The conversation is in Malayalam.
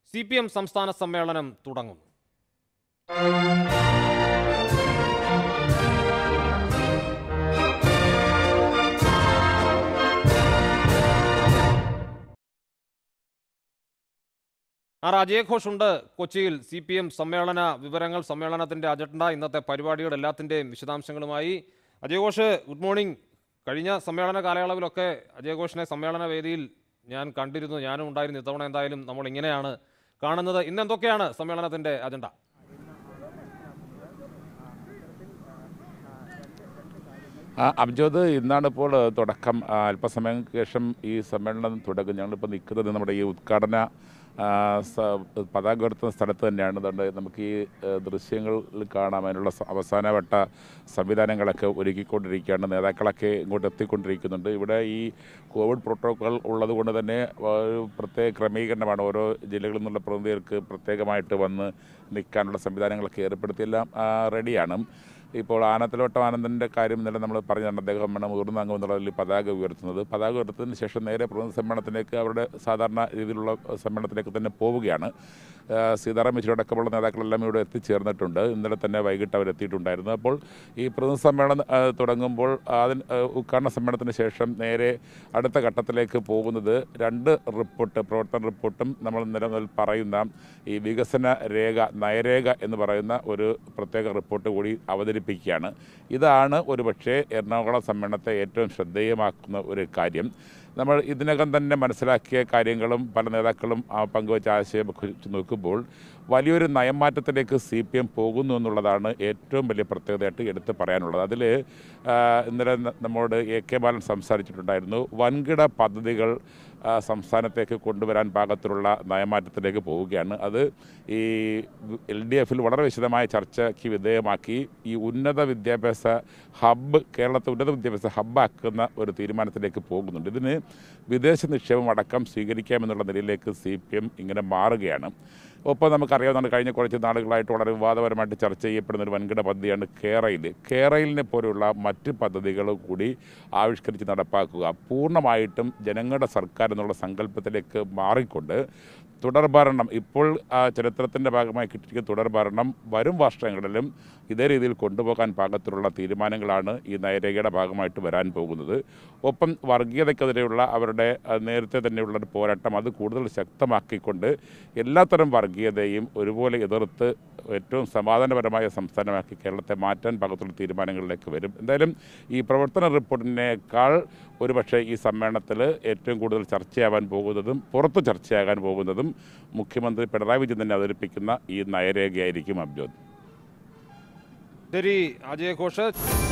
CPM സംസ്ഥാന സമ്മേളനം തുടങ്ങുന്നു. അജയ് ഘോഷ് ഉണ്ട് കൊച്ചിയിൽ. CPM സമ്മേളന വിവരങ്ങൾ, സമ്മേളനത്തിൻ്റെ അജണ്ട, ഇന്നത്തെ പരിപാടികൾ എല്ലാത്തിൻ്റെയും വിശദാംശങ്ങളുമായി. Ajay Ghosh, good morning. കഴിഞ്ഞ സമ്മേളന കാലയളവിലൊക്കെ അജയ് ഘോഷിനെ സമ്മേളന വേദിയിൽ ഞാൻ കണ്ടിരുന്നു, ഞാനും ഉണ്ടായിരുന്നു. ഇത്തവണ എന്തായാലും നമ്മൾ ഇങ്ങനെയാണ് കാണുന്നത്. ഇന്ന് എന്തൊക്കെയാണ് സമ്മേളനത്തിൻ്റെ അജണ്ട? അംജദ്, ഇന്നാണ് ഇപ്പോൾ തുടക്കം. അല്പസമയങ്ങൾക്ക് ശേഷം ഈ സമ്മേളനം തുടങ്ങും. ഞങ്ങളിപ്പോൾ നിൽക്കുന്നത് നമ്മുടെ ഈ ഉദ്ഘാടന പതാക ഉയർത്തുന്ന സ്ഥലത്ത് തന്നെയാണ്. അതുകൊണ്ട് നമുക്ക് ഈ ദൃശ്യങ്ങളിൽ കാണാം. അതിനുള്ള അവസാനവട്ട സംവിധാനങ്ങളൊക്കെ ഒരുക്കിക്കൊണ്ടിരിക്കുകയാണ്. നേതാക്കളൊക്കെ ഇങ്ങോട്ട് എത്തിക്കൊണ്ടിരിക്കുന്നുണ്ട്. ഇവിടെ ഈ കോവിഡ് പ്രോട്ടോക്കോൾ ഉള്ളത് കൊണ്ട് തന്നെ ഒരു പ്രത്യേക ക്രമീകരണമാണ്. ഓരോ ജില്ലകളിൽ നിന്നുള്ള പ്രതിനിധികൾക്ക് പ്രത്യേകമായിട്ട് വന്ന് നിൽക്കാനുള്ള സംവിധാനങ്ങളൊക്കെ ഏർപ്പെടുത്തിയെല്ലാം റെഡിയാണ്. ഇപ്പോൾ ആനത്തലോട്ടം ആനന്ദൻ്റെ കാര്യം ഇന്നലെ നമ്മൾ പറഞ്ഞതാണ്. അദ്ദേഹം മുതിർന്ന അംഗം എന്നുള്ളതിൽ പതാക ഉയർത്തുന്നത്. പതാക ഉയർത്തതിന് ശേഷം നേരെ പ്രതിനിധി സമ്മേളനത്തിലേക്ക്, അവരുടെ സാധാരണ രീതിയിലുള്ള സമ്മേളനത്തിലേക്ക് തന്നെ പോവുകയാണ്. സീതാറാം യെച്ചൂരി അടക്കമുള്ള നേതാക്കളെല്ലാം ഇവിടെ എത്തിച്ചേർന്നിട്ടുണ്ട്. ഇന്നലെ തന്നെ വൈകിട്ട് അവരെത്തിയിട്ടുണ്ടായിരുന്നു. അപ്പോൾ ഈ പ്രതിനിധി സമ്മേളനം തുടങ്ങുമ്പോൾ ഉദ്ഘാടന സമ്മേളനത്തിന് ശേഷം നേരെ അടുത്ത ഘട്ടത്തിലേക്ക് പോകുന്നത് രണ്ട് റിപ്പോർട്ട്, പ്രവർത്തന റിപ്പോർട്ടും നമ്മൾ നിലനിൽ പറയുന്ന ഈ വികസന രേഖ, നയരേഖ എന്ന് പറയുന്ന ഒരു പ്രത്യേക റിപ്പോർട്ട് കൂടി അവതരിപ്പിക്കുകയാണ്. ഇതാണ് ഒരുപക്ഷെ എറണാകുളം സമ്മേളനത്തെ ഏറ്റവും ശ്രദ്ധേയമാക്കുന്ന ഒരു കാര്യം. നമ്മൾ ഇതിനകം തന്നെ മനസ്സിലാക്കിയ കാര്യങ്ങളും പല നേതാക്കളും പങ്കുവച്ച ആശയമൊക്കെ നോക്കുമ്പോൾ വലിയൊരു നയമാറ്റത്തിലേക്ക് CPM പോകുന്നു എന്നുള്ളതാണ് ഏറ്റവും വലിയ പ്രത്യേകതയായിട്ട് എടുത്ത് പറയാനുള്ളത്. അതിൽ ഇന്നലെ നമ്മോട് AK ബാലൻ സംസാരിച്ചിട്ടുണ്ടായിരുന്നു. വൻകിട പദ്ധതികൾ സംസ്ഥാനത്തേക്ക് കൊണ്ടുവരാൻ പാകത്തിലുള്ള നയമാറ്റത്തിലേക്ക് പോവുകയാണ്. അത് ഈ LDFിൽ വളരെ വിശദമായ ചർച്ചയ്ക്ക് വിധേയമാക്കി ഈ ഉന്നത വിദ്യാഭ്യാസ ഹബ്ബ്, കേരളത്തെ ഉന്നത വിദ്യാഭ്യാസ ഹബ്ബാക്കുന്ന ഒരു തീരുമാനത്തിലേക്ക് പോകുന്നുണ്ട്. ഇതിന് വിദേശ നിക്ഷേപം അടക്കം സ്വീകരിക്കാമെന്നുള്ള നിലയിലേക്ക് CPM ഇങ്ങനെ മാറുകയാണ്. ഒപ്പം നമുക്കറിയാവുന്നതാണ്, കഴിഞ്ഞ കുറച്ച് നാളുകളായിട്ട് വളരെ വിവാദപരമായിട്ട് ചർച്ച ചെയ്യപ്പെടുന്ന ഒരു വൻകിട പദ്ധതിയാണ് കേരയിൽ. കേരളിനെ പോലെയുള്ള മറ്റ് പദ്ധതികൾ കൂടി ആവിഷ്കരിച്ച് നടപ്പാക്കുക, പൂർണ്ണമായിട്ടും ജനങ്ങളുടെ സർക്കാർ എന്നുള്ള സങ്കല്പത്തിലേക്ക് മാറിക്കൊണ്ട് തുടർഭരണം, ഇപ്പോൾ ചരിത്രത്തിൻ്റെ ഭാഗമായി കിട്ടിയിരിക്കുന്ന തുടർഭരണം വരും വർഷങ്ങളിലും ഇതേ രീതിയിൽ കൊണ്ടുപോകാൻ പാകത്തിലുള്ള തീരുമാനങ്ങളാണ് ഈ നയരേഖയുടെ ഭാഗമായിട്ട് വരാൻ പോകുന്നത്. ഒപ്പം വർഗീയതയ്ക്കെതിരെയുള്ള അവരുടെ നേരത്തെ തന്നെയുള്ള ഒരു പോരാട്ടം അത് കൂടുതൽ ശക്തമാക്കിക്കൊണ്ട് എല്ലാത്തരം വർഗീയതയും ഒരുപോലെ എതിർത്ത് ഏറ്റവും സമാധാനപരമായ സംസ്ഥാനമാക്കി കേരളത്തെ മാറ്റാൻ പാകത്തുള്ള തീരുമാനങ്ങളിലേക്ക് വരും. എന്തായാലും ഈ പ്രവർത്തന റിപ്പോർട്ടിനേക്കാൾ ഒരുപക്ഷെ ഈ സമ്മേളനത്തിൽ ഏറ്റവും കൂടുതൽ ചർച്ചയാവാൻ പോകുന്നതും പുറത്ത് ചർച്ചയാകാൻ പോകുന്നതും മുഖ്യമന്ത്രി പിണറായി വിജയൻ തന്നെ അവതരിപ്പിക്കുന്ന ഈ നയരേഖയായിരിക്കും. അബ്ജോദ്. ശരി, അജയ് ഘോഷ്.